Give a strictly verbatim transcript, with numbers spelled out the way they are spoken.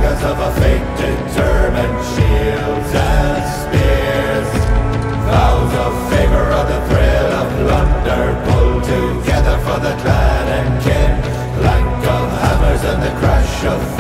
sagas of a fate determined, shields and spears. Vows of favor or the thrill of plunder, pull together for the clan and kin. Clank of hammers and the crash of